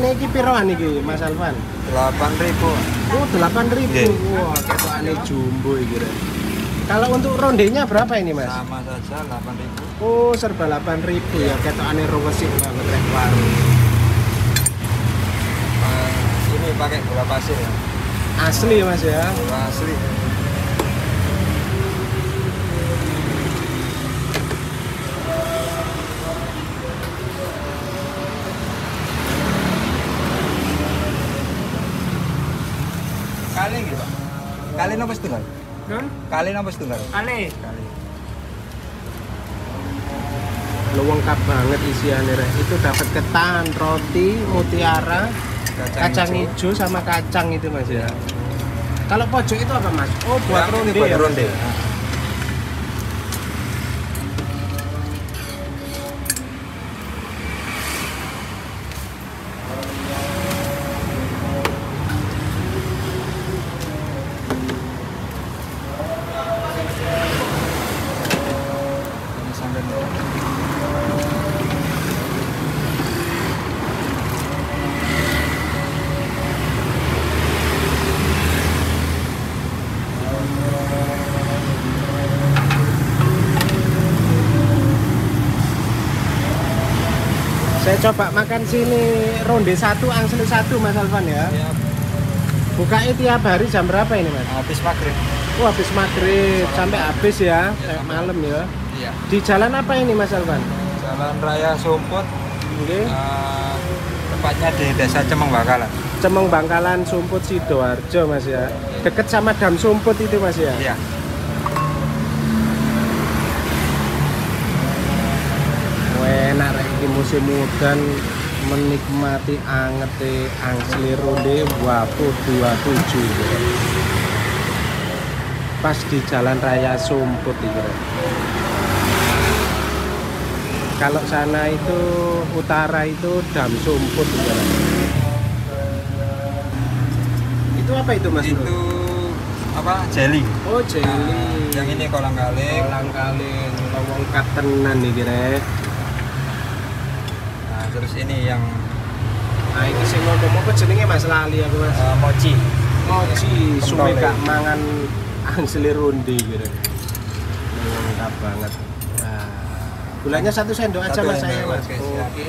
ngene iki piroan iki Mas Alvan? 8.000. Oh, 8.000. Nggih. Wah, ketokane jumbo iki. Kalau untuk rondenya berapa ini, Mas? Sama saja 8.000. Oh, serba 8.000 ya. Ketokane ruwesik banget rek warung. Ini pakai gula pasir ya. Asli, Mas ya. Gula asli. Kali gitu, Pak. Kali napa setunggal? Kali napa setunggal? Kali. Kali. Lengkap banget isiannya rek. Itu dapat ketan, roti, mutiara, kacang hijau sama kacang itu Mas ya. Kalau pojok itu apa Mas? Oh, buat ronde buat ya. ronde. Saya coba makan sini ronde 1, angsli 1 Mas Alvan ya. Ya, Bukanya tiap hari jam berapa ini Mas? habis maghrib. Oh, habis maghrib sampai habis ya, kayak malam ya. Iya. Di jalan apa ini Mas Alvan? Jalan Raya Sumput, Oke. tepatnya di Desa Cemeng Bakalan. Cemeng Bangkalan Sumput Sidoarjo Mas ya. Deket sama Dam Sumput itu Mas ya. Iya. Enak rek iki musim udan menikmati angete angsli ronde Wapo 27. Pas di Jalan Raya Sumput iki rek. Kalau sana itu utara itu Dam Sumput iki rek. Itu apa itu Mas? Bro? Itu apa? Jelly. Oh, jelly. Yang ini kolang kaling. Kolang kaling, lengkap tenan iki rek. Nah, terus ini yang Nah, ini sing ngomong apa jenenge Mas lali aku Mas. mochi. Mochi suwe Pentol, gak ya. mangan angsli ronde gitu. Lengkap banget. Nah, gulanya 1 sendok aja Satu Mas sendok, saya Mas. oke, siap. Oke.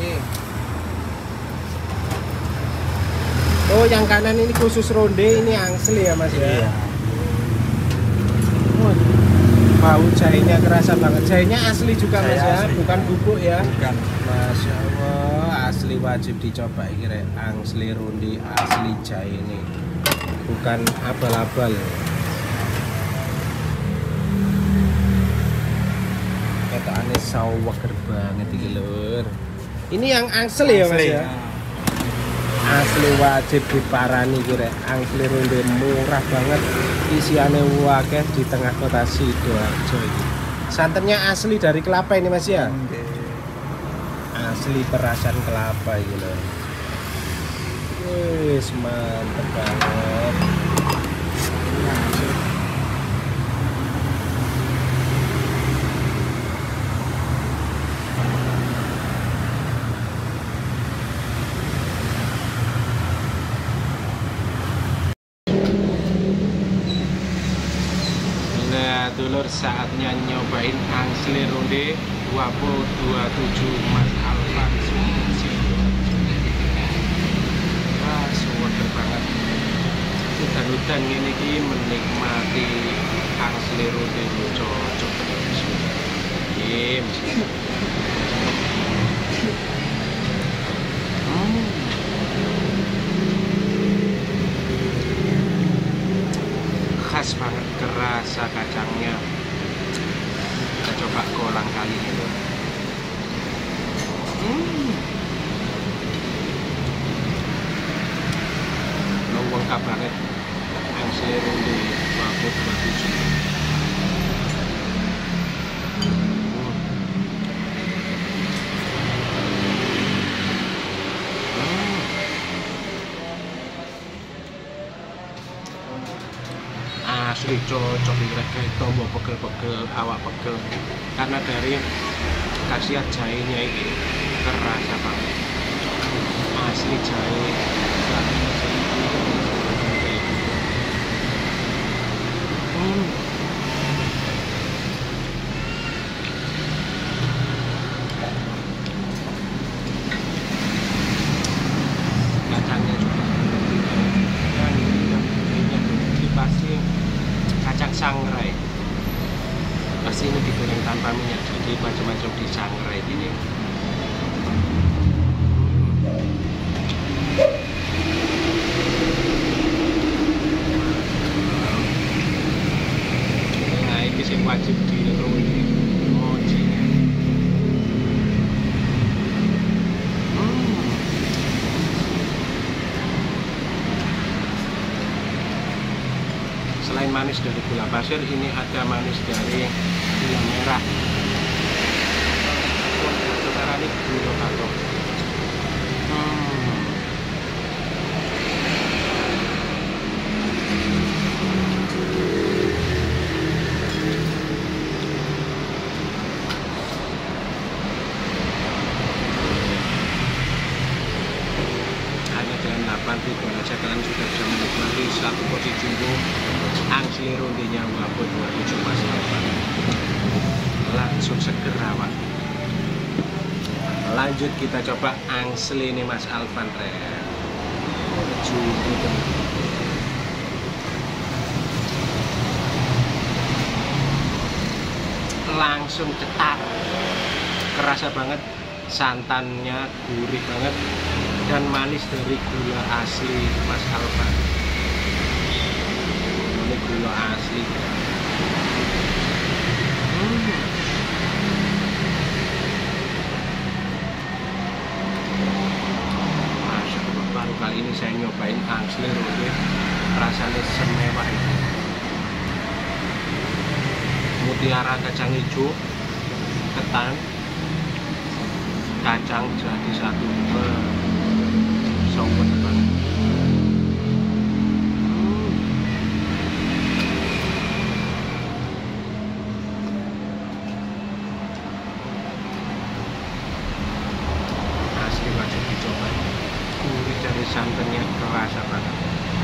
Oh, yang kanan ini khusus ronde, ini angsli ya Mas ya. Iya. Oh, bau jahenya kerasa banget. Jahenya asli juga Mas Jahe ya, asli. bukan bubuk ya. Bukan. Masya Allah, asli wajib dicoba ini rek. Angsli ronde asli jahe ini, bukan abal-abal. Ketokane saweger banget iki lur. Ini yang angsli ya Mas Asli. ya. Asli wajib diparani iki rek. Angsli ronde murah banget. Isiane wakeh di tengah kota Sidoarjo iki. Santannya asli dari kelapa ini Mas ya. Oke. Asli perasan kelapa gitu loh. Wis mantep banget. Nah, dulur saatnya nyobain angsli ronde Wapo 27 Mas Alvan Suci. Wah, seger banget. Udan-udan ini ki menikmati angsli ronde ini cocok banget. Kim. Khas banget, kerasa kacangnya. Kita coba kolang kaling itu. Lengkap banget. Angsli ronde Wapo 27. Asli cocok kayak tombol pegel-pegel, awak pegel karena dari khasiat jahenya ini kerasa banget. asli jahe. Kacangnya juga dan ini pasti kacang sangrai. Pasti ini digoreng tanpa minyak, jadi macam-macam di sangrai ini. Nah, ini sih wajib dirungi mojinya. Selain manis dari gula pasir, ini ada manis dari gula merah. Sekarang ini gula batu. Hanya dengan 8.000 aja kalian sudah bisa menikmati satu porsi jumbo angsli rondenya Wabut 27 Mas Alvan. Langsung seger awak. Lanjut kita coba angsli nih Mas Alvan jumbo. Langsung cetar, kerasa banget santannya, gurih banget dan manis dari gula asli Mas Alvan. Ini gula asli. Masya Allah, baru kali ini saya nyobain angsli ronde, rasanya semewah itu. Mutiara kacang hijau, ketan, kacang jadi satu, sobat banget. Asli wajib dicoba. Gurih dari santannya kerasa banget.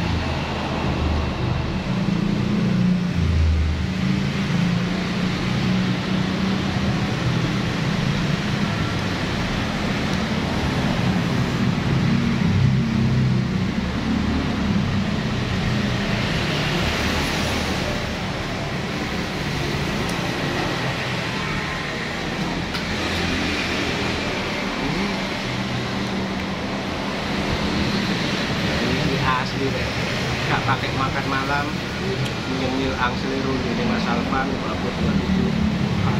Asli deh, gak pakai makan malam, nyemil angsli ronde Mas Alvan Wabut 27.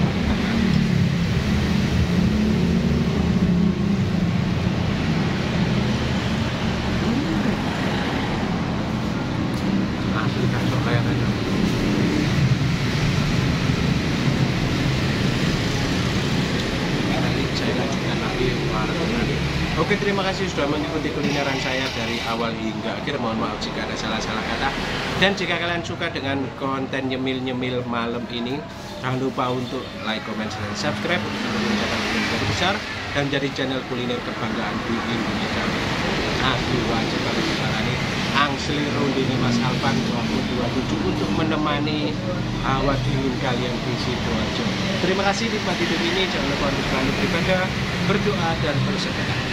Asli kacau kayak kacau. Nanti saya lanjutkan lagi warna. Oke, terima kasih sudah mengikuti kulineran saya dari awal hingga akhir. Mohon maaf jika ada salah-salah kata. Dan jika kalian suka dengan konten nyemil-nyemil malam ini, jangan lupa untuk like, comment, dan subscribe untuk menjadi lebih besar dan jadi channel kuliner kebanggaan di Indonesia. Asli wajib kalian sekarang ini angsli ronde Mas Alvan 27 untuk menemani awal dingin kalian di Sidoarjo. Terima kasih, nikmati hidup ini. Jangan lupa untuk selalu beribadah, berdoa, dan bersedekah.